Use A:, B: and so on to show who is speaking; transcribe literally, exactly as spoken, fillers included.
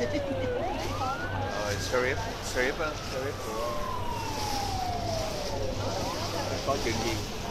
A: Rồi sheriff, sheriff á, sheriff của có chuyện gì?